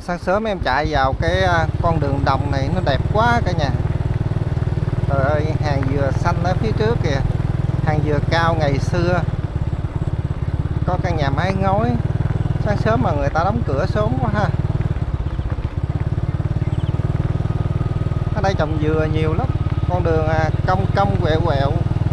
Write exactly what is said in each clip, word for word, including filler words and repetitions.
Sáng sớm em chạy vào cái con đường đồng này nó đẹp quá cả nhà. Trời ơi, hàng dừa xanh ở phía trước kìa, hàng dừa cao ngày xưa, có căn nhà mái ngói. Sáng sớm mà người ta đóng cửa sớm quá ha. Ở đây trồng dừa nhiều lắm, con đường cong cong quẹo quẹo.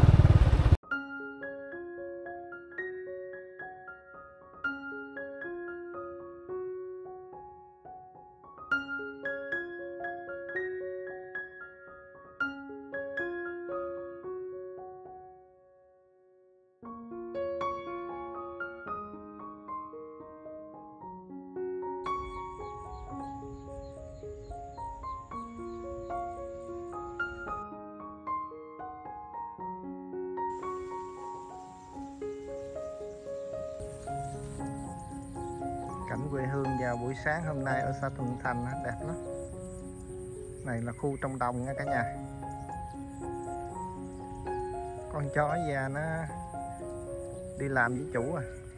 Cảnh quê hương vào buổi sáng hôm nay ở xã Thuận Thành đẹp lắm. Này là khu trong đồng nha cả nhà. Con chó già nó đi làm với chủ à.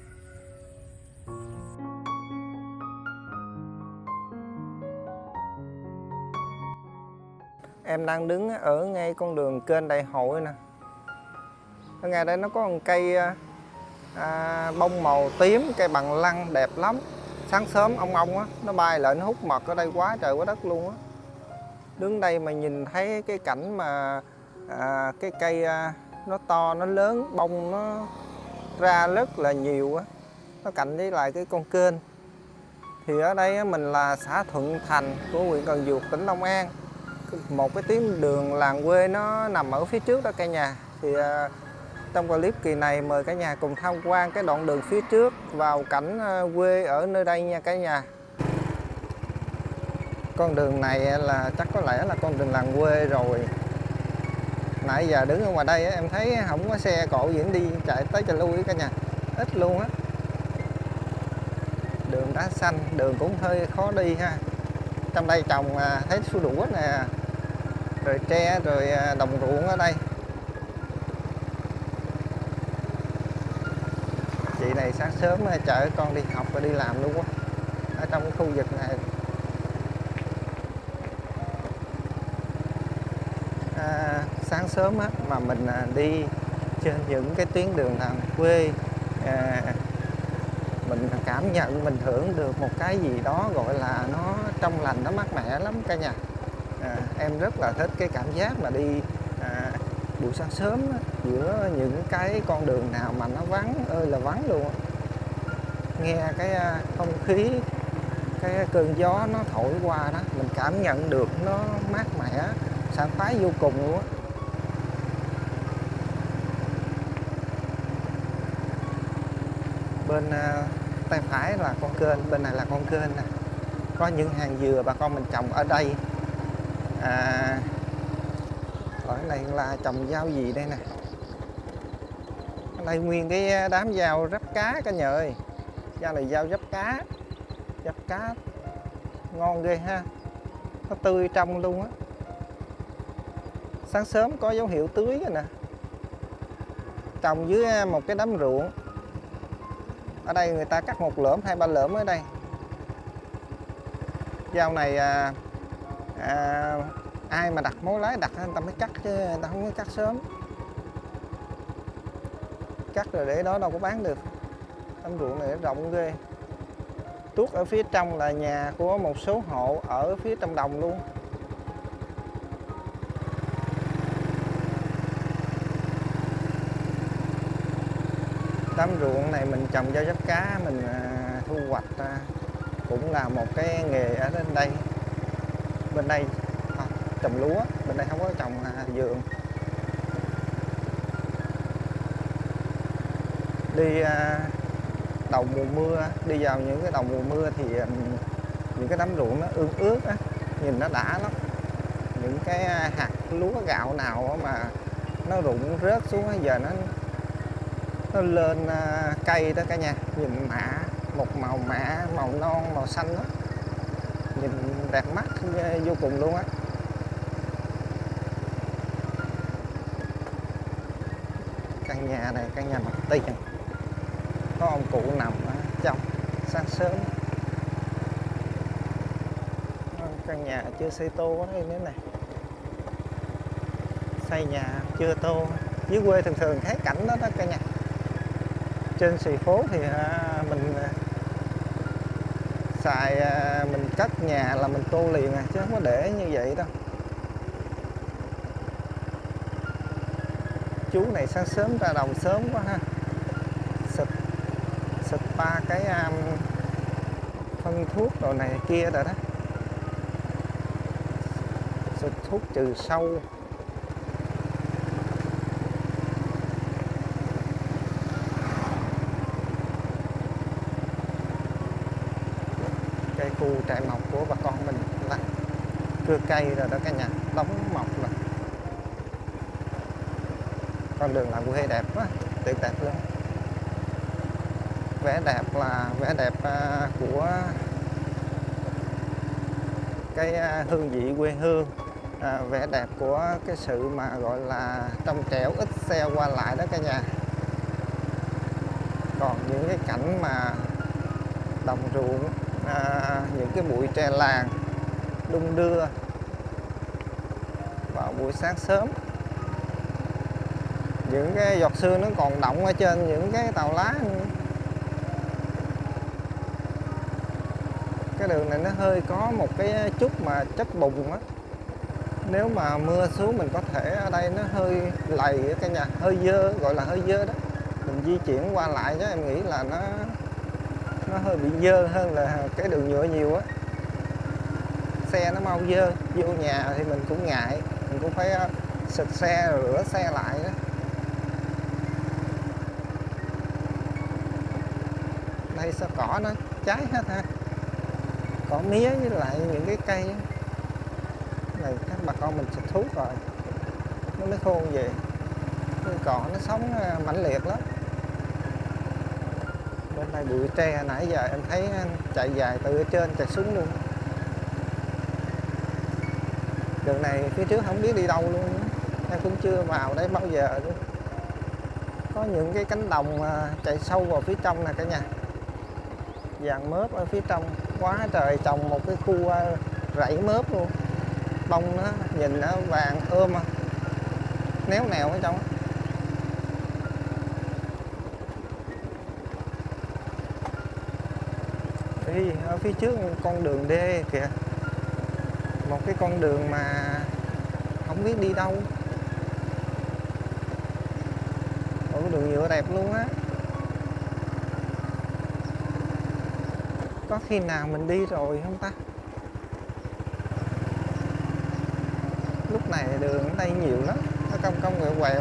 Em đang đứng ở ngay con đường kênh Đại Hội nè. Ở ngay đây nó có một cây à, bông màu tím, cây bằng lăng đẹp lắm. Sáng sớm ong ong á, nó bay lại nó hút mật ở đây quá trời quá đất luôn á. Đứng đây mà nhìn thấy cái cảnh mà à, cái cây à, nó to, nó lớn, bông nó ra rất là nhiều á. Nó cạnh với lại cái con kênh. Thì ở đây á, mình là xã Thuận Thành của huyện Cần Duộc, tỉnh Long An. Một cái tuyến đường làng quê nó nằm ở phía trước đó cả nhà. Thì à, trong clip kỳ này mời cả nhà cùng tham quan cái đoạn đường phía trước vào cảnh quê ở nơi đây nha cả nhà. Con đường này là chắc có lẽ là con đường làng quê rồi. Nãy giờ đứng ở ngoài đây em thấy không có xe cộ gì đi chạy tới chạy lui cả nhà, ít luôn á. Đường đá xanh, đường cũng hơi khó đi ha. Trong đây trồng thấy su đũa nè, rồi tre, rồi đồng ruộng ở đây. Chị này sáng sớm chở con đi học và đi làm luôn quá, ở trong cái khu vực này. À, sáng sớm á, mà mình đi trên những cái tuyến đường làng quê, à, mình cảm nhận, mình hưởng được một cái gì đó gọi là nó trong lành, nó mát mẻ lắm cả nhà. À, em rất là thích cái cảm giác mà đi à, buổi sáng sớm á, giữa những cái con đường nào mà nó vắng ơi là vắng luôn. Nghe cái không khí, cái cơn gió nó thổi qua đó, mình cảm nhận được nó mát mẻ, sảng khoái vô cùng luôn á. Bên uh, tay phải là con kênh, bên này là con kênh nè. Có những hàng dừa bà con mình trồng ở đây. À, ở đây là trồng rau gì đây nè. Ở đây nguyên cái đám rau rắp cá cả nhà ơi. Rau này rau rắp cá. Rắp cá ngon ghê ha. Nó tươi trong luôn á. Sáng sớm có dấu hiệu tưới rồi nè. Trồng dưới một cái đám ruộng. Ở đây người ta cắt một lõm, hai ba lõm ở đây. Rau này à, à, ai mà đặt mối lái đặt người ta mới cắt chứ người ta không có cắt sớm. Cắt rồi để đó đâu có bán được. Đám ruộng này rộng ghê. Tuốt ở phía trong là nhà của một số hộ ở phía trong đồng luôn. Đám ruộng này mình trồng rau rắp cá, mình thu hoạch cũng là một cái nghề ở bên đây. Bên đây à, trồng lúa, bên đây không có trồng vườn. Đi đầu mùa mưa, đi vào những cái đầu mùa mưa thì những cái đám ruộng nó ương ướt á, nhìn nó đã lắm. Những cái hạt lúa gạo nào mà nó rụng rớt xuống giờ nó nó lên cây đó cả nhà, nhìn mạ, một màu mạ, màu non, màu xanh đó, nhìn đẹp mắt vô cùng luôn á. Căn nhà này căn nhà mặt tiền, có ông cụ nằm ở trong. Sáng sớm căn nhà chưa xây tô ở đây nữa này, xây nhà chưa tô. Dưới quê thường thường thấy cảnh đó đó cả nhà. Trên xì phố thì à, mình xài à, mình cất nhà là mình tô liền à, chứ không có để như vậy đâu. Chú này sáng sớm ra đồng sớm quá ha. Xịt xịt ba cái um, phân thuốc đồ này kia rồi đó, xịt thuốc trừ sâu. Cây khu trại mọc của bà con mình là cưa cây rồi đó cả nhà, đóng mọc rồi. Con đường là quê đẹp quá, tuyệt đẹp luôn. Vẻ đẹp là vẻ đẹp uh, của cái uh, hương vị quê hương, à, vẻ đẹp của cái sự mà gọi là trong trẻo, ít xe qua lại đó cả nhà. Còn những cái cảnh mà đồng ruộng, à, những cái bụi tre làng đung đưa vào buổi sáng sớm, những cái giọt sương nó còn đọng ở trên những cái tàu lá. Cái đường này nó hơi có một cái chút mà chất bùn á, nếu mà mưa xuống mình có thể ở đây nó hơi lầy ở cả nhà, hơi dơ, gọi là hơi dơ đó. Mình di chuyển qua lại chứ em nghĩ là nó nó hơi bị dơ hơn là cái đường nhựa nhiều á. Xe nó mau dơ, vô nhà thì mình cũng ngại, mình cũng phải xịt xe rồi rửa xe lại đó. Đây sao cỏ nó cháy hết ha, cỏ mía với lại những cái cây này các bà con mình xịt thuốc rồi nó mới khô về. Cái cỏ nó sống mãnh liệt lắm. Bên đây bụi tre nãy giờ em thấy chạy dài từ ở trên chạy xuống luôn. Đường này phía trước không biết đi đâu luôn, em cũng chưa vào đây bao giờ luôn. Có những cái cánh đồng chạy sâu vào phía trong nè cả nhà, vàng mướp ở phía trong quá trời, trồng một cái khu rẫy mướp luôn. Bông nó nhìn nó vàng ươm, néo nèo ở trong. Đi ở phía trước con đường đê kìa, một cái con đường mà không biết đi đâu. Một cái đường nhựa đẹp luôn á. Có khi nào mình đi rồi không ta? Lúc này đường ở đây nhiều lắm, nó cong cong quẹo quẹo.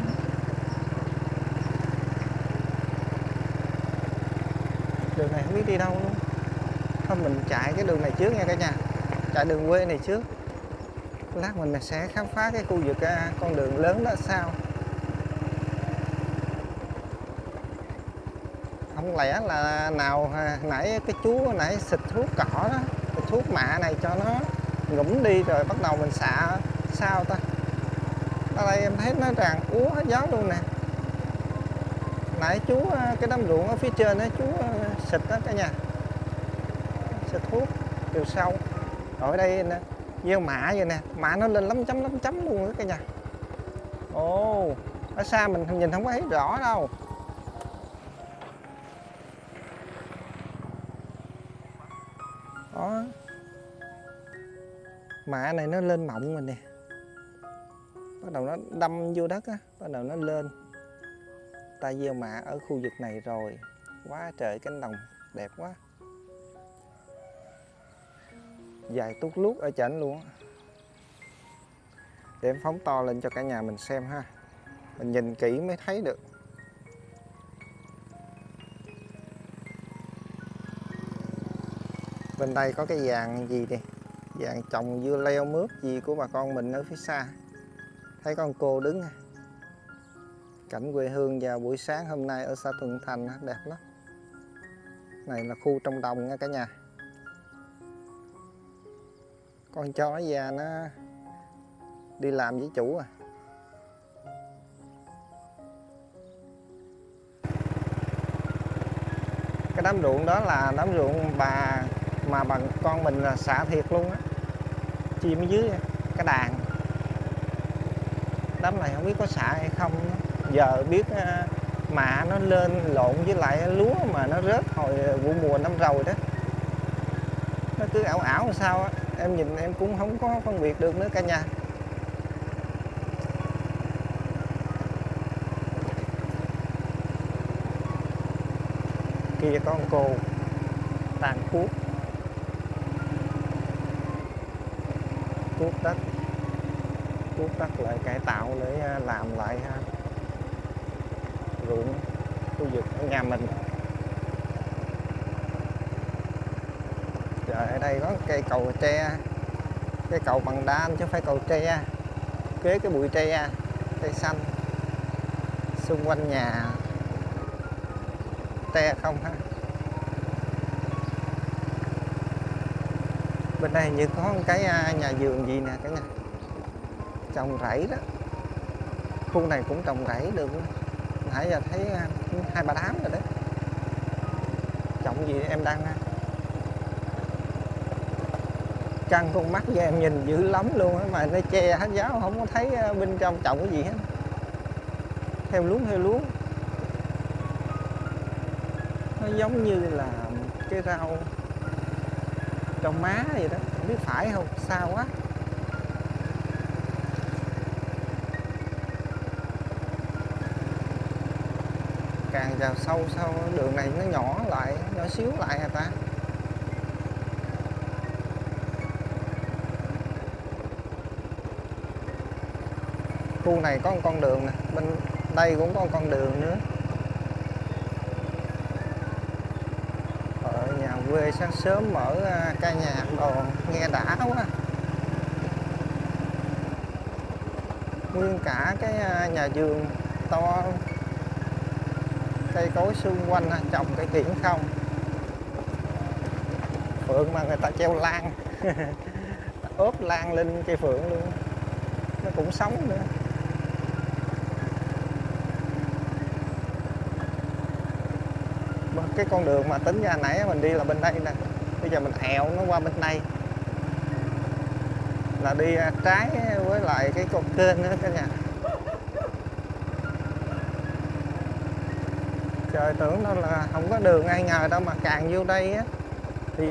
Đường này không biết đi đâu luôn. Thôi mình chạy cái đường này trước nha cả nhà, chạy đường quê này trước. Lát mình sẽ khám phá cái khu vực con đường lớn đó sau. Không lẽ là nào nãy cái chú nãy xịt thuốc cỏ đó, xịt thuốc mạ này cho nó ngủm đi rồi bắt đầu mình xạ sao ta? Ở đây em thấy nó tràn úa hết gió luôn nè. Nãy chú cái đám ruộng ở phía trên đó chú xịt đó cả nhà, xịt thuốc từ sâu. Rồi ở đây nè, gieo mạ vậy nè, mạ nó lên lấm chấm lấm chấm luôn đó cả nhà. Ồ, ở xa mình nhìn không có thấy rõ đâu. Đó, mạ này nó lên mọng rồi nè, bắt đầu nó đâm vô đất á, bắt đầu nó lên. Ta gieo mạ ở khu vực này rồi, quá trời cánh đồng đẹp quá, dài tuốt lút ở trển luôn. Để em phóng to lên cho cả nhà mình xem ha, mình nhìn kỹ mới thấy được. Bên đây có cái vàng gì đi, vàng trồng dưa leo mướp gì của bà con mình ở phía xa. Thấy con cô đứng, cảnh quê hương vào buổi sáng hôm nay ở xã Thuận Thành đẹp lắm. Này là khu trong đồng nha cả nhà. Con chó già nó đi làm với chủ à. Cái đám ruộng đó là đám ruộng bà mà bà con mình là xạ thiệt luôn á. chim ở dưới cái đàn. Đám này không biết có xạ hay không. Giờ biết mạ nó lên lộn với lại lúa mà nó rớt hồi vụ mùa năm rồi đó. Nó cứ ảo ảo làm sao á. Em nhìn em cũng không có phân biệt được nữa cả nhà. Kia có con cô tàn cuốc. Cuốc đất. Cuốc đất lại cải tạo để làm lại ruộng khu vực ở nhà mình. Trời, ở đây có cây cầu tre, cây cầu bằng đá chứ không phải cầu tre, kế cái bụi tre, cây xanh xung quanh nhà tre không ha. Bên đây như có một cái nhà vườn gì nè cả nhà, trồng rẫy đó. Khu này cũng trồng rẫy được. Nãy giờ thấy hai ba đám rồi đấy. Trồng gì em đang căng con mắt với em nhìn dữ lắm luôn á, mà nó che hết giáo, không có thấy bên trong trồng cái gì hết. Theo luống theo luống. Nó giống như là cái rau rau má vậy đó, không biết phải không, sao quá. Càng vào sâu sâu đường này nó nhỏ lại, nhỏ xíu lại hả ta. Khu này có một con đường nè, bên đây cũng có một con đường nữa. Ở nhà quê sáng sớm mở ca nhạc đồ nghe đã quá. Nguyên cả cái nhà vườn to, cây cối xung quanh trồng cây kiển không. Phượng mà người ta treo lan ốp lan lên cây phượng luôn, nó cũng sống nữa. Cái con đường mà tính ra nãy mình đi là bên đây nè, bây giờ mình ẹo nó qua bên đây là đi trái với lại cái con kênh nữa cả nhà. Trời, tưởng đâu là không có đường ai ngờ đâu, mà càng vô đây á thì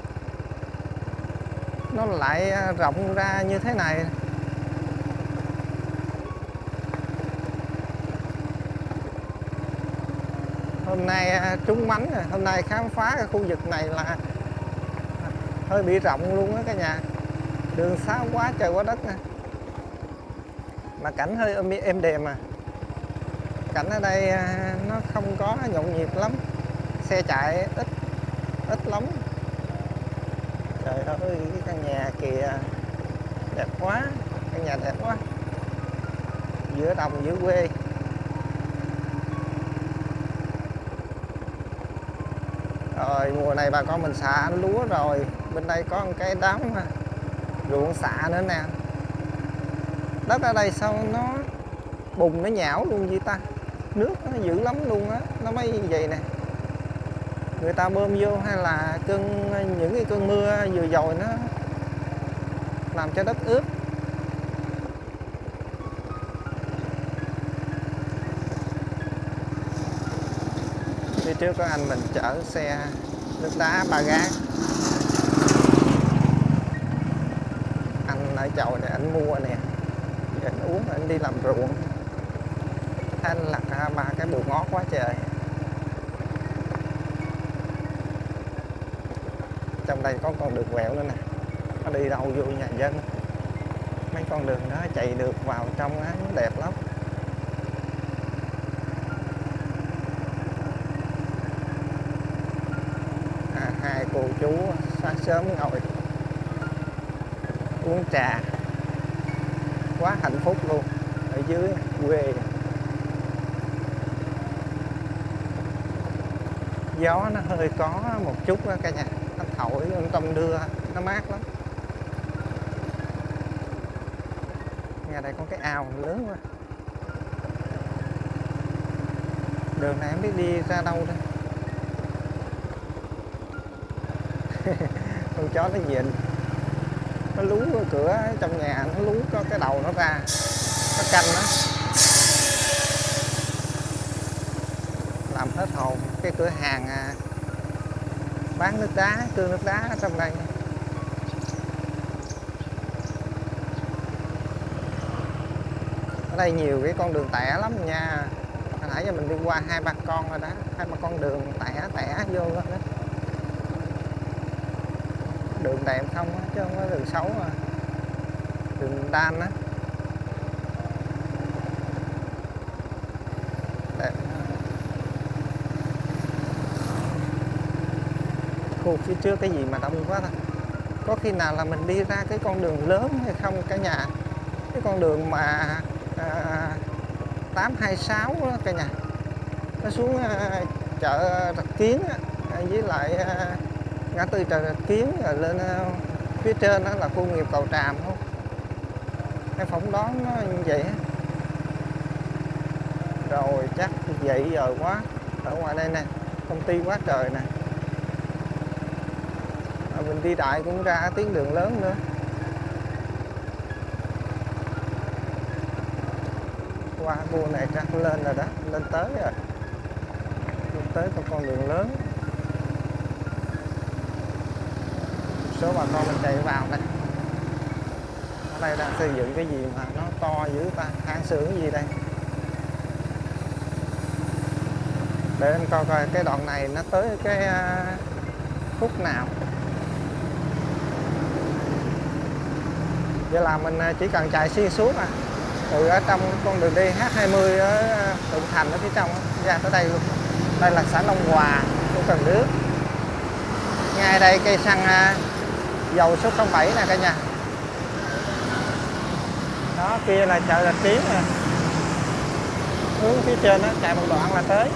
nó lại rộng ra như thế này. Hôm nay trúng mánh rồi, hôm nay khám phá cái khu vực này là hơi bị rộng luôn á cả nhà. Đường xá quá trời quá đất nè. Mà cảnh hơi êm đềm à. Cảnh ở đây nó không có nhộn nhịp lắm, xe chạy ít ít lắm. Trời ơi, cái căn nhà kìa đẹp quá, căn nhà đẹp quá, giữa đồng giữa quê. Rồi mùa này bà con mình xạ lúa rồi. Bên đây có một cái đám ruộng xạ nữa nè. Đất ở đây sao nó bùn nó nhão luôn vậy ta. Nước nó dữ lắm luôn á, nó mới vậy nè. Người ta bơm vô hay là cơn những cái cơn mưa vừa rồi nó làm cho đất ướt. Phía trước có anh mình chở xe nước đá ba gác. Anh ở chậu này anh mua nè, anh uống anh đi làm ruộng. Anh lặt ra ba cái bùi ngót quá trời. Trong đây có con đường quẹo nữa nè, nó đi đâu vô nhà dân. Mấy con đường đó chạy được vào trong á, nó đẹp lắm. À, hai cô chú sáng sớm ngồi uống trà, quá hạnh phúc luôn. Ở dưới quê gió nó hơi có một chút đó cả nhà, nó thổi trong đưa nó mát lắm. Ngay đây có cái ao lớn quá. Đường này em biết đi ra đâu đây. Con chó nó nhìn, nó lú cái cửa trong nhà, nó lú có cái đầu nó ra, nó canh đó, làm hết hồn. Cái cửa hàng à, bán nước đá, cưa nước đá ở trong đây. Ở đây nhiều cái con đường tẻ lắm nha. Hồi nãy giờ mình đi qua hai ba con rồi đó, hai ba con đường tẻ tẻ vô đó. Đường đẹp không á, chứ không có đường xấu à. Đường đan á. Đẹp. Khu phía trước cái gì mà đông quá ta. Có khi nào là mình đi ra cái con đường lớn hay không cả nhà? Cái con đường mà à, tám hai sáu đó cả nhà. Nó xuống à, chợ Rạch Kiến á, với lại à, ngã tư chợ Rạch Kiến rồi lên à, phía trên đó là khu nghiệp Cầu Tràm không? Cái phỏng đoán nó như vậy. Rồi chắc vậy giờ quá. Ở ngoài đây nè, công ty quá trời nè. À, mình đi đại cũng ra tuyến đường lớn nữa. Qua khu này chắc lên rồi đó, lên tới rồi. Lên tới con con đường lớn. Số bà con mình chạy vào đây. Ở đây đang xây dựng cái gì mà nó to dữ ta, hang xưởng gì đây? Để em coi coi cái đoạn này nó tới cái khúc nào. Vậy là mình chỉ cần chạy xuyên suốt à. Từ ở trong con đường đi H hai mươi ở Thuận Thành ở phía trong ra tới đây luôn. Đây là xã Long Hòa của Cần Đước. Ngay đây cây xăng dầu số không bảy nè cả nhà. Đó kia là chợ Rạch Kiến nè. Hướng phía trên đó chạy một đoạn là tới.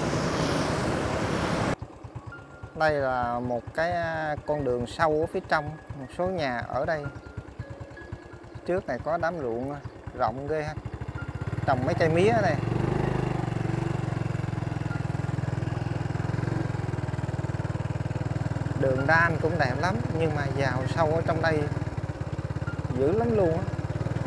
Đây là một cái con đường sâu ở phía trong, một số nhà ở đây. Trước này có đám ruộng rộng ghê ha. Trồng mấy cây mía ở đây. Đường đan cũng đẹp lắm, nhưng mà vào sâu ở trong đây dữ lắm luôn á.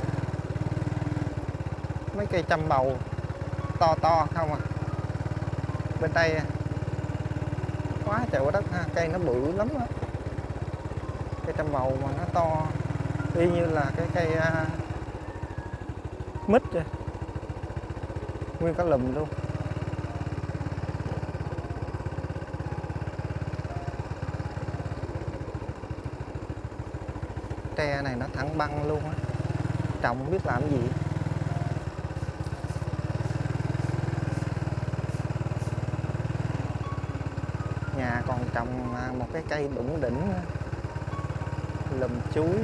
Mấy cây trăm bầu to to không à. Bên đây quá trời quá đất ha, cây nó bự lắm á. Cây trăm bầu mà nó to y như là cái cây uh, mít vậy. Nguyên cả lùm luôn. Tre này nó thẳng băng luôn á. Trồng biết làm gì. Nhà còn trồng một cái cây đủng đỉnh, lùm chuối.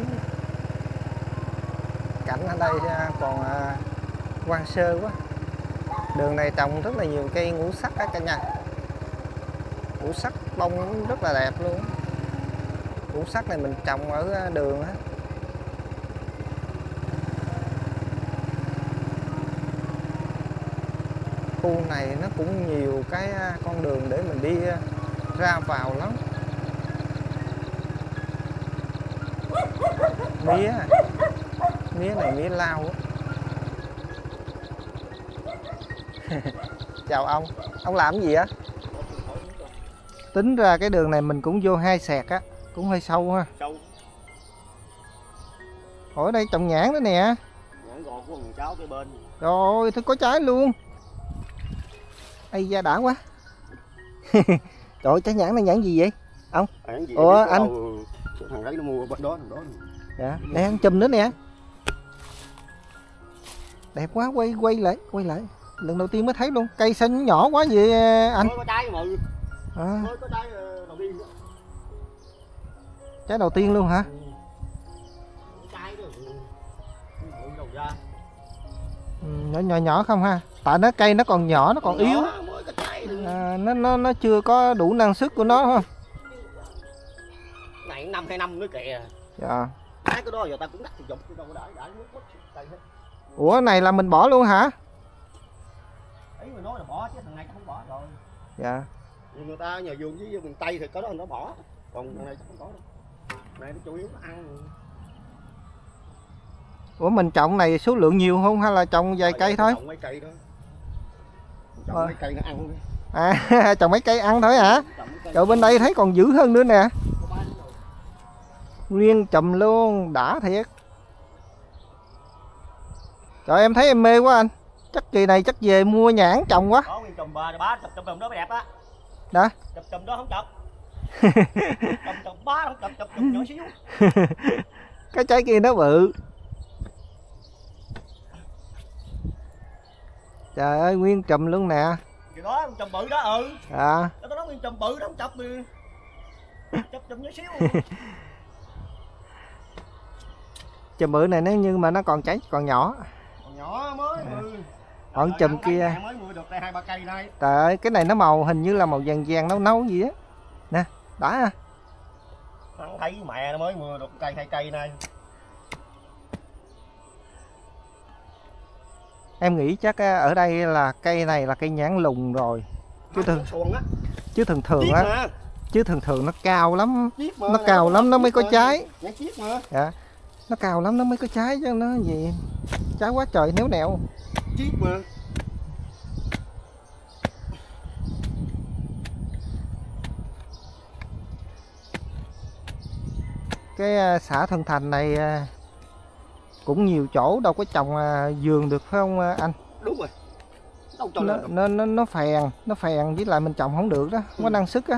Cảnh ở đây còn hoang sơ quá. Đường này trồng rất là nhiều cây ngũ sắc á cả nhà. Ngũ sắc bông rất là đẹp luôn. Ngũ sắc này mình trồng ở đường á. Khu này nó cũng nhiều cái con đường để mình đi ra vào lắm. Mía Mía này mía lao á. Chào ông. Ông làm cái gì á? Tính ra cái đường này mình cũng vô hai sẹt á. Cũng hơi sâu ha. Sâu. Ở đây trồng nhãn đó nè. Nhãn gòn của thằng cháu cái bên. Rồi, thôi có trái luôn. Ây da đã quá. Trời ơi, trái nhãn này nhãn gì vậy? Ông? Nhãn gì? Ủa anh? Thằng đấy nó mua bên đó, thằng đó. Dạ, đây ăn chùm nữa nè. Đẹp quá, quay quay lại, quay lại. Lần đầu tiên mới thấy luôn, cây xanh nhỏ quá vậy anh. Mới có trái mà. À. Mới có trái đầu tiên. Trái đầu tiên luôn hả? Ừ. Trái đó. Đầu ra. Ừ, nhỏ nhỏ nhỏ không ha? Tại nó cây nó còn nhỏ, nó còn, còn yếu. À, nó nó nó chưa có đủ năng suất của nó không? Này năm hai năm nữa kìa. Dạ. Cái cái đó giờ ta cũng đắt thì dụng chứ đâu có đãi đãi nước mất cây hết. Ủa này là mình bỏ luôn hả? Ý mà nói là bỏ chứ thằng này không bỏ rồi. Dạ. Nhưng người ta nhà vườn với miền Tây thì có đó nó bỏ, còn thằng này chắc không có đâu. Này nó chủ yếu nó ăn. Ủa mình trồng này số lượng nhiều không hay là trồng vài Rồi, cây thôi? trồng mấy cây đó. Trồng Ờ. mấy cây nó ăn thôi. À trồng mấy cây ăn thôi hả? Trời bên đây thấy còn dữ hơn nữa nè. Nguyên chùm luôn, đã thiệt. Trời em thấy em mê quá anh. Chắc kỳ này chắc về mua nhãn trồng quá. Đó nguyên chùm ba ba chùm chùm đó mới đẹp á. Đó. Chùm chùm đó không chụp. Chùm chùm ba không chụp chùm chùm nhỏ xíu. Cái trái kia nó bự. Trời ơi nguyên chùm luôn nè. Thì đó chùm bự đó ừ. À. Đó có nói nguyên chùm bự đó không chụp đi. Chụp chùm nhỏ xíu. Chùm bự này nếu như mà nó còn trái còn nhỏ. Còn nhỏ mới mười. Còn chùm kia mới mười được đây hai ba cây đây. trời ơi cái này nó màu hình như là màu vàng vàng nấu nấu gì á. Nè đã à. Hắn thấy mẹ nó mới mưa được cây hai cây này. Em nghĩ chắc ở đây là cây này là cây nhãn lùn rồi. Chứ thường chứ thường thường á, chứ thường thường nó cao lắm, nó cao lắm nó mới có trái. Dạ. Nó cao lắm nó mới có trái chứ nó gì trái quá trời néo nẹo. Chiếc mà. Cái xã Thân Thành này cũng nhiều chỗ đâu có trồng vườn được phải không anh? Đúng rồi. Đâu cho nó, nó nó nó phèn, nó phèn với lại mình trồng không được đó, không ừ. có năng sức á.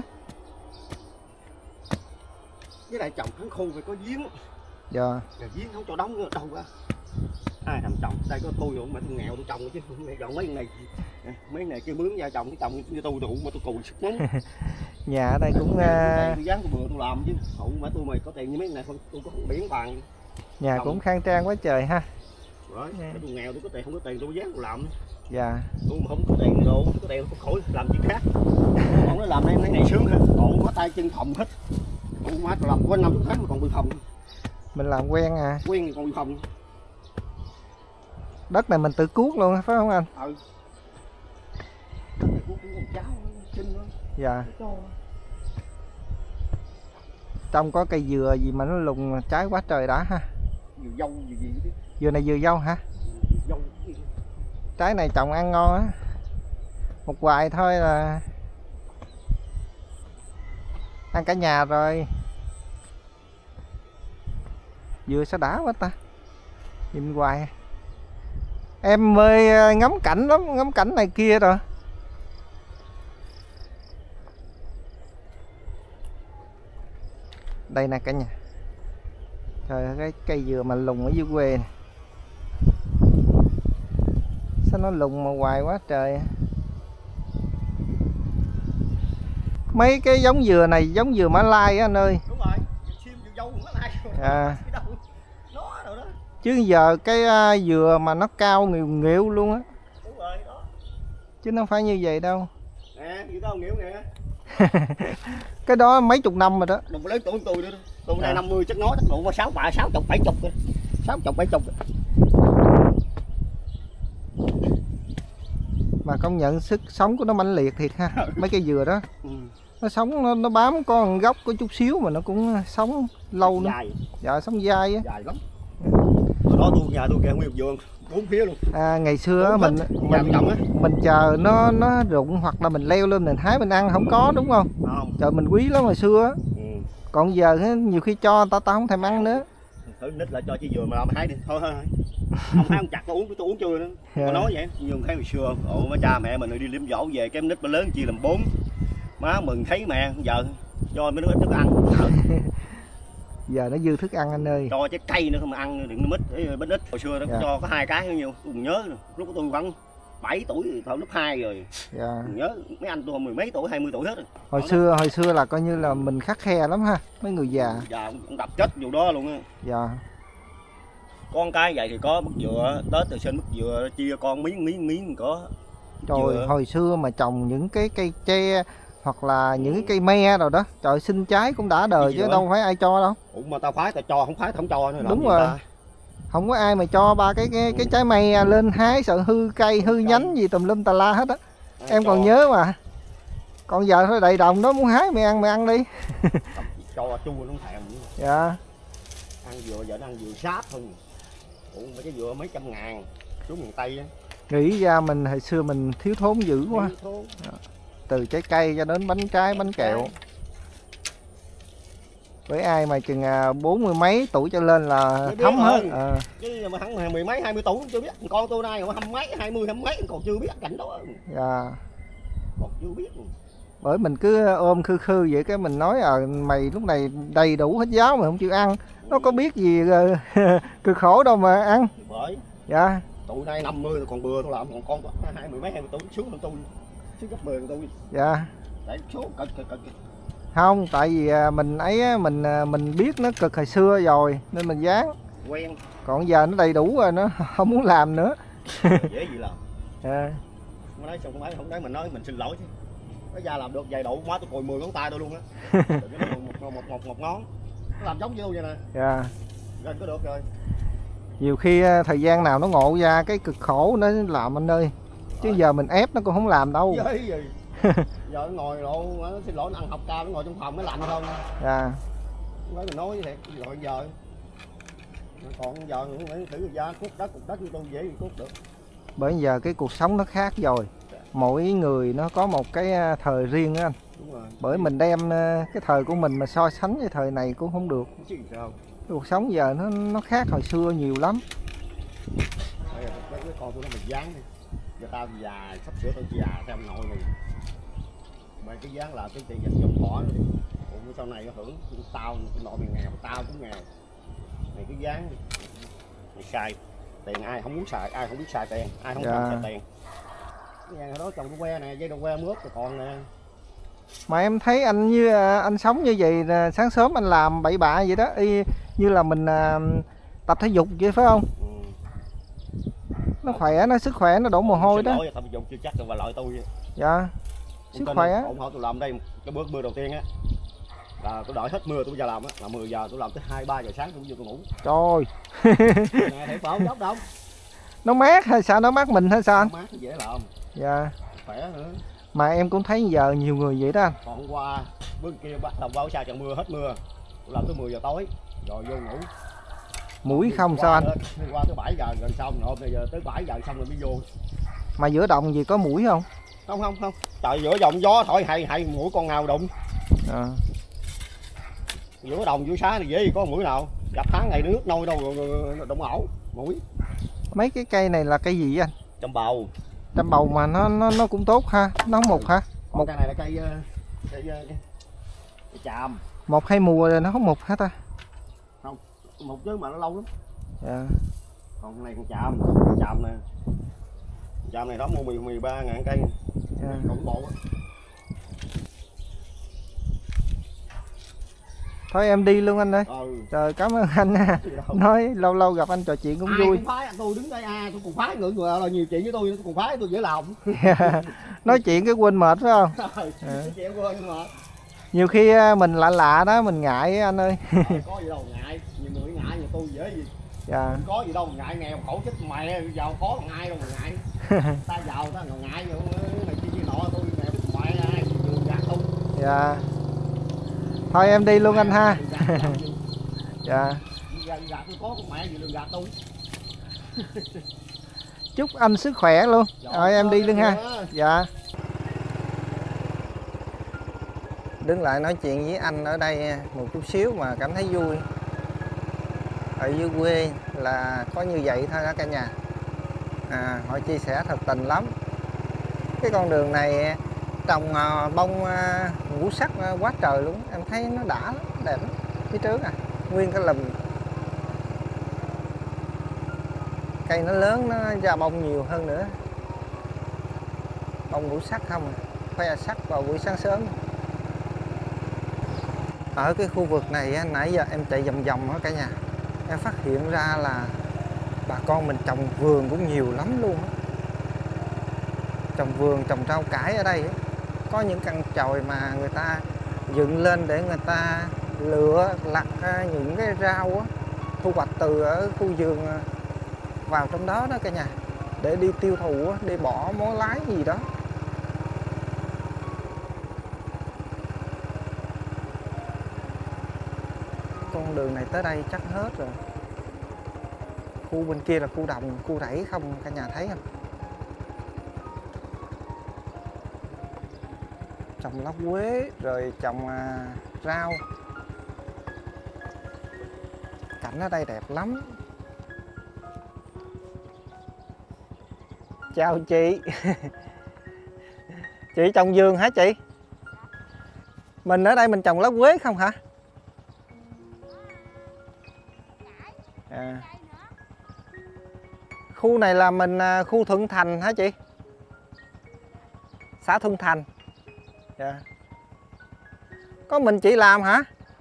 Với lại trồng tháng khu phải có giếng. Dạ. Rồi giếng không cho đóng nữa đâu ra. Ai thầm trồng, đây có tôi nữa mà tôi nghèo tôi trồng chứ không trồng mấy này. Mấy này kêu mướn ra trồng cái trồng như tôi đủ mà tôi cùi sức nóng. Nhà ở đây cũng tôi dám tôi bừa tôi làm chứ. Hậu mà tôi mày có tiền như mấy này không tôi có không biển bàn. Nhà trồng. Cũng khang trang quá trời ha. Rồi, tôi nghèo tôi có tiền không có tiền tôi dám tôi làm. Dạ. Tôi mà không có tiền đâu, không có tiền tôi khỏi làm chuyện khác. Còn nó làm em cái này sướng hơn, còn có tay chân phòng hết. Còn má tôi làm quanh năm tháng mà còn bị phòng. Mình làm quen à. Quen thì còn bị phòng. Đất này mình tự cuốc luôn phải không anh? Ừ. Đất này cuốc cũng còn cháu xinh nữa. Dạ. Trong có cây dừa gì mà nó lùng trái quá trời đã ha. Dừa dâu gì gì chứ. Dừa này dừa dâu hả? Dâu. Trái này trồng ăn ngon á. Một hoài thôi là ăn cả nhà rồi. Dừa sao đã quá ta. Nhìn hoài. Em mê ngắm cảnh lắm, ngắm cảnh này kia rồi. Đây nè cả nhà. Trời ơi cái cây dừa mà lùng ở dưới quê này. Sao nó lùng mà hoài quá trời. Mấy cái giống dừa này giống dừa Mã Lai á anh ơi. Đúng rồi, dừa dừa dâu Mã Lai. À. Nó rồi đó. Chứ giờ cái uh, dừa mà nó cao nghịu nghịu luôn á. Đúng rồi đó. Chứ nó không phải như vậy đâu. Nè, dừa tao nghịu nè. Cái đó mấy chục năm rồi đó. Đừng lớn tuổi tôi nữa đó. Tôi này à. năm mươi chắc nói chắc độ mà sáu bạ sáu chục bảy chục rồi. sáu chục bảy chục. Mà công nhận sức sống của nó mãnh liệt thiệt ha. Mấy cây dừa đó. Ừ. Nó sống nó, nó bám có một gốc có chút xíu mà nó cũng sống lâu nữa. Dài. Dạ sống dai á. Dài lắm. Hồi đó tôi nhà tôi kìa nguyên vườn bốn phía luôn. À, ngày xưa mình mình mình chờ nó nó rụng hoặc là mình leo lên mình hái mình ăn không có đúng không? Không. Trời mình quý lắm hồi xưa á. Ừ. Còn giờ nhiều khi cho ta ta không thèm ăn nữa. Thử nít lại cho chi dừa mà làm hái đi. Thôi thôi thôi. Không hái không chặt tôi uống tôi uống chưa nữa. Yeah. Có nói vậy, nhưng thấy hồi xưa ồ má cha mẹ mình đi liếm dỗ về cái nít mà lớn chia làm bốn. Má mừng thấy mẹ giờ cho mấy đứa ít thức ăn. Giờ nó dư thức ăn anh ơi. Cho trái cây nữa không mà ăn đừng nó mít bít ít. Hồi xưa nó yeah. cho có hai cái bao nhiêu tôi còn nhớ nữa. Lúc tôi khoảng bảy tuổi thôi lớp hai rồi. Dạ. Nhớ mấy anh tôi mười mấy tuổi hai mươi tuổi hết rồi. Hồi đó xưa đó. Hồi xưa là coi như là mình khắt khe lắm ha, mấy người già. Già cũng đập chết vụ đó luôn á. Dạ. Con cái vậy thì có mứt dừa, Tết từ sinh mứt dừa chia con miếng miếng miếng có. Trời dừa. Hồi xưa mà trồng những cái cây tre hoặc là những cái cây me rồi đó, trời sinh trái cũng đã đời chứ đâu phải ai cho đâu. Ủa mà tao phái tao cho không phái tao không cho nữa. Đúng rồi. Ta? Không có ai mà cho ba cái cái, cái trái me lên hái sợ hư cây hư nhánh gì tùm lum tà la hết á. Em cho. Còn nhớ mà. Còn giờ thôi đầy đồng đó muốn hái mày ăn mày ăn đi. Cho chua nó thèm. Dạ. Ăn vừa giờ nó ăn vừa sáp thôi. Ủa, mấy cái dừa mấy trăm ngàn xuống miền Tây á. Nghĩ ra mình hồi xưa mình thiếu thốn dữ quá. Thiếu thốn. Từ trái cây cho đến bánh trái, bánh kẹo. Với ai mà chừng bốn mươi mấy tuổi trở lên là thấm hết. À. Chứ mà hắn mười mấy hai mươi tuổi chưa biết. Con tôi nay hai mấy hai mươi hai mấy còn chưa biết cảnh đó. Dạ. Còn chưa biết. Bởi mình cứ ôm khư khư vậy cái mình nói à mày lúc này đầy đủ hết giáo mà không chịu ăn. Nó có biết gì cực khổ đâu mà ăn. Bởi. Dạ. Tụi nay năm mươi còn bừa tôi làm, còn con hai mươi mấy hai mươi tuổi xuống hơn tôi. Xuống gấp mười tôi. Dạ. Tại số cực cực cực. Không, tại vì mình ấy mình mình biết nó cực hồi xưa rồi nên mình dán. Quen. Còn giờ nó đầy đủ rồi nó không muốn làm nữa. Dễ gì làm. À. Nó nói xong mấy không đấy mình nói mình xin lỗi chứ. Nó ra làm được vài độ má tôi cùi mười ngón tay tôi luôn á. một, một, một, một, một ngón. Nó làm giống như vậy nè. Dạ. Rồi có được rồi. Nhiều khi thời gian nào nó ngộ ra cái cực khổ nó làm anh ơi. Chứ giờ mình ép nó cũng không làm đâu. Dễ gì. Giờ nó ngồi lộ nó xin lỗi nó ăn học ca nó ngồi trong phòng nó lạnh không. Dạ. Nói mình nói thiệt rồi giờ. Còn giờ cũng phải thử ra cút đất cục đất như tôi dễ gì cút được. Bởi giờ cái cuộc sống nó khác rồi. Mỗi người nó có một cái thời riêng á anh. Đúng rồi. Bởi mình đem cái thời của mình mà so sánh với thời này cũng không được. Chứ sao? Cuộc sống giờ nó nó khác hồi xưa nhiều lắm. Đây, cái con tôi nó mình dán đi. Giờ tao già sắp sửa tao già theo ông nội này. Mày cái dán là cái tiền dành dòng bỏ nó đi. Ủa sau này nó hưởng tao nội mày nghèo tao cũng nghèo. Mày cái dán đi. Mày xài tiền ai không muốn xài, ai không biết xài tiền, ai không dạ. cần xài tiền. Cái nhà đó trồng cái que nè, dây đồng que mướp rồi còn nè. Mà em thấy anh như anh sống như vậy là sáng sớm anh làm bậy bạ vậy đó, y như là mình à, tập thể dục vậy phải không? Ừ. Nó khỏe, nó sức khỏe, nó đổ mồ hôi đó. Tập thể dục chưa chắc là và loại tôi. Dạ. Sức khỏe. Ổn thôi tôi làm đây cái bước mưa đầu tiên á. Là tôi đợi hết mưa tôi giờ làm á, là mười giờ tôi làm tới hai ba giờ sáng tôi vô tôi ngủ. Trời. Nè thấy không dốc đâu. Nó mát hay sao, nó mát mình hay sao anh? Mát dễ làm. Dạ. Khỏe nữa. Mà em cũng thấy giờ nhiều người vậy đó anh. Còn hôm qua bên kia bắt đầu bao xa trận mưa hết mưa. Tôi làm tới mười giờ tối rồi vô ngủ. Mũi không sao anh? Hôm qua tới bảy giờ gần xong rồi bây giờ tới bảy giờ xong rồi mới vô. Mà giữa đồng gì có mũi không? Không không không. Trời giữa dòng gió thổi hay hay mũi con nào đụng. À. Giữa đồng giữa xá này dễ gì có mũi nào. Gặp tháng ngày nước nôi đâu đụng ổ mũi. Mấy cái cây này là cây gì anh? Trăm bầu. Trăm bầu mà nó nó nó cũng tốt ha, nó không mục hả? Còn một cây này là cây cây, cây, cây chàm. Một hai mùa rồi nó không mục hả ta? Không, một chứ mà nó lâu lắm. Dạ. Còn cái này con chàm, chàm nè. Chàm này đó mua mười mười ba ngàn cây. Dạ. Cũng bộ á. Thôi em đi luôn anh ơi. Ừ. Trời cảm ơn anh nha. Nói lâu lâu gặp anh trò chuyện cũng ai vui. Cũng phái anh tôi đứng đây à, tôi còn phái người người là nhiều chuyện với tôi, tôi còn phái tôi dễ lòng. Nói chuyện cái quên mệt phải không? Rồi, à. Chuyện quên mệt. Nhiều khi mình lạ lạ đó mình ngại anh ơi. Có gì đâu ngại, nhiều người ngại như tôi dễ gì. Dạ. Không có gì đâu ngại, nghèo khổ chết mẹ giàu có còn ai đâu mà ngại. Ta giàu ta nào ngại vậy này kia nọ tôi nghèo chết mẹ ai đường gạt tôi. Dạ. Thôi em đi luôn anh ha. Dạ. Gạt tôi có con mẹ gì đừng gạt tôi. Chúc anh sức khỏe luôn. Rồi em đi luôn ha. Dạ. Đứng lại nói chuyện với anh ở đây một chút xíu mà cảm thấy vui. Ở dưới quê là có như vậy thôi đó cả nhà. À, họ chia sẻ thật tình lắm. Cái con đường này trồng bông ngũ sắc quá trời luôn. Em thấy nó đã lắm, đẹp lắm. Phía trước à, nguyên cái lùm. Cây nó lớn, nó ra bông nhiều hơn nữa. Bông ngũ sắc không à. Khoe sắc vào buổi sáng sớm. Ở cái khu vực này nãy giờ em chạy vòng vòng đó cả nhà, em phát hiện ra là bà con mình trồng vườn cũng nhiều lắm luôn đó. Trồng vườn, trồng rau cải ở đây. Có những căn chòi mà người ta dựng lên để người ta lựa lặt những cái rau đó, thu hoạch từ ở khu vườn vào trong đó đó cả nhà, để đi tiêu thụ, đi bỏ mối lái gì đó. Con đường này tới đây chắc hết rồi. Khu bên kia là khu đồng, khu rẫy không cả nhà thấy không? Trồng lá quế rồi trồng à, rau. Cảnh ở đây đẹp lắm. Chào chị. Chị trồng vườn hả chị? Mình ở đây mình trồng lá quế không hả? À. Khu này là mình khu Thuận Thành hả chị? Xã Thuận Thành. Dạ. Có mình chị làm hả?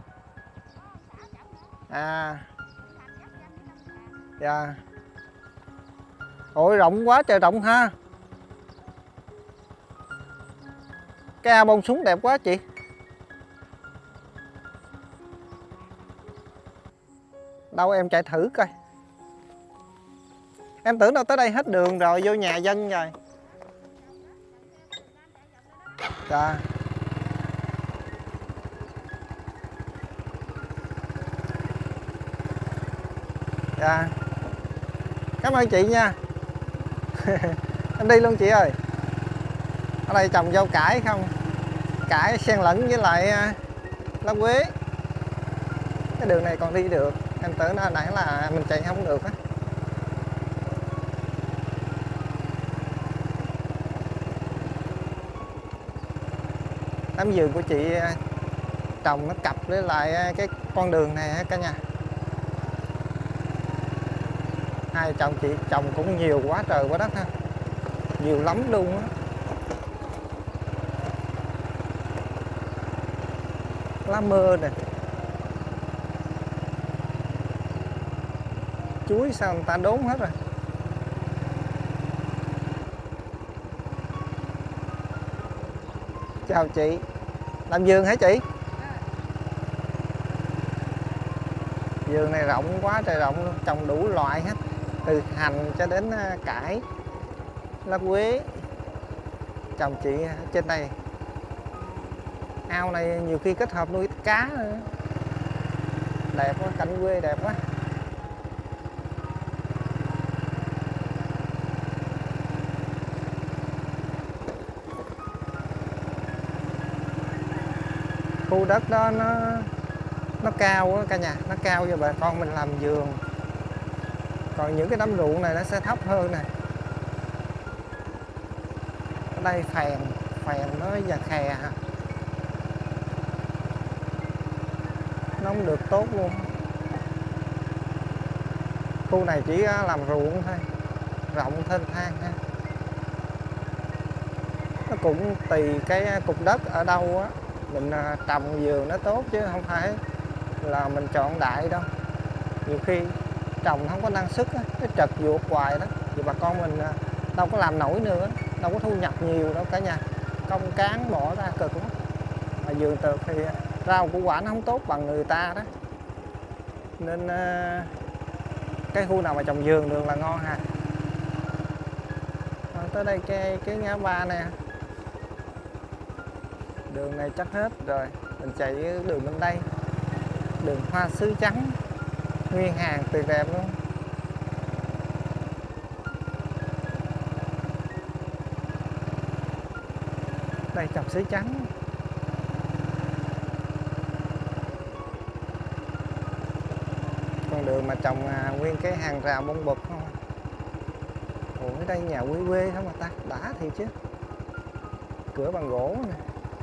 À. Dạ. Ôi rộng quá trời rộng ha. Cái ao bông súng đẹp quá chị. Đâu em chạy thử coi. Em tưởng đâu tới đây hết đường rồi, vô nhà dân rồi. Dạ. Dạ. Cảm ơn chị nha. Em đi luôn chị ơi. Ở đây trồng rau cải không? Cải xen lẫn với lại lá quế. Cái đường này còn đi được. Em tưởng nó nãy là mình chạy không được á. Đám vườn của chị trồng nó cặp với lại cái con đường này cả nhà. Hai chồng chị trồng cũng nhiều quá trời quá đất ha. Nhiều lắm luôn á. Lá mơ nè. Chuối sao người ta đốn hết rồi. Chào chị. Làm vườn hả chị? Vườn này rộng quá trời rộng luôn, trồng đủ loại hết. Từ hành cho đến cải, lá quế. Chồng chị trên đây. Ao này nhiều khi kết hợp nuôi cá nữa. Đẹp quá, cảnh quê đẹp quá. Khu đất đó nó nó cao á cả nhà, nó cao cho bà con mình làm vườn. Còn những cái đám ruộng này nó sẽ thấp hơn nè. Ở đây phèn, phèn nó và khè. Nó không được tốt luôn. Khu này chỉ làm ruộng thôi, rộng thênh thang ha. Nó cũng tùy cái cục đất ở đâu á, mình trồng vườn nó tốt chứ không phải là mình chọn đại đâu. Nhiều khi trồng không có năng suất á, cái trật vuột hoài đó, thì bà con mình đâu có làm nổi nữa, đâu có thu nhập nhiều đâu cả nhà. Công cán bỏ ra cực lắm. Mà vườn tược thì rau củ quả nó không tốt bằng người ta đó. Nên cái khu nào mà trồng vườn được là ngon ha. À, tới đây cái cái ngã ba nè. Đường này chắc hết rồi, mình chạy đường bên đây. Đường hoa sứ trắng, nguyên hàng tuyệt đẹp luôn. Đây trồng sứ trắng. Con đường mà trồng à, nguyên cái hàng rào bông bụp không. Ủa ở đây nhà quê quê không mà ta, đã thiệt chứ. Cửa bằng gỗ nè.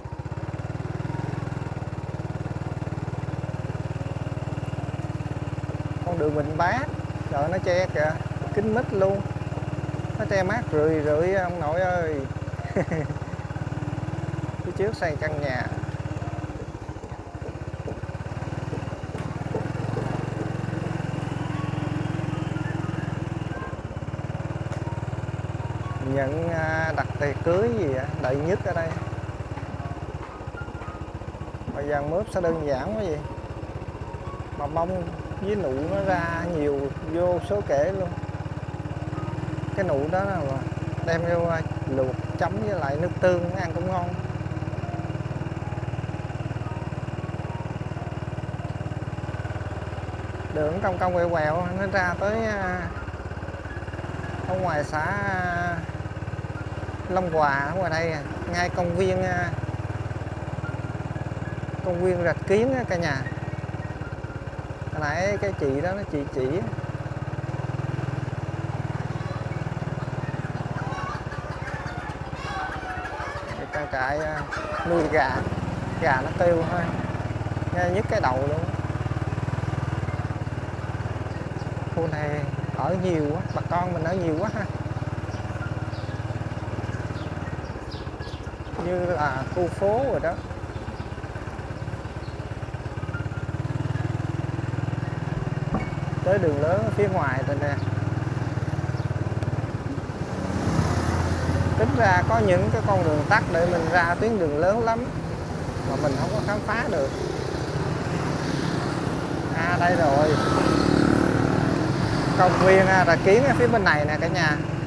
Con đường Bình Bát, trời nó che kìa, kín mít luôn. Nó che mát rượi rượi ông nội ơi. Phía trước xây căn nhà. Nhận đặt tiệc cưới gì vậy? Đợi nhất ở đây. Mà dàn mướp sẽ đơn giản quá vậy. Mà bông với nụ nó ra nhiều vô số kể luôn. Cái nụ đó là đem vô luộc chấm với lại nước tương ăn cũng ngon. Đường cong cong quẹo quẹo nó ra tới ở ngoài xã Long Hòa, ở ngoài đây ngay công viên công viên Rạch Kiến cả nhà. Hồi nãy cái chị đó nó chị chỉ trang trại nuôi gà, gà nó kêu thôi nghe nhức cái đầu luôn. Khu này ở nhiều quá, bà con mình ở nhiều quá ha, như là khu phố rồi đó. Tới đường lớn ở phía ngoài rồi nè. Tính ra có những cái con đường tắt để mình ra tuyến đường lớn lắm mà mình không có khám phá được. À đây rồi, công viên Rạch Kiến ở phía bên này nè cả nhà.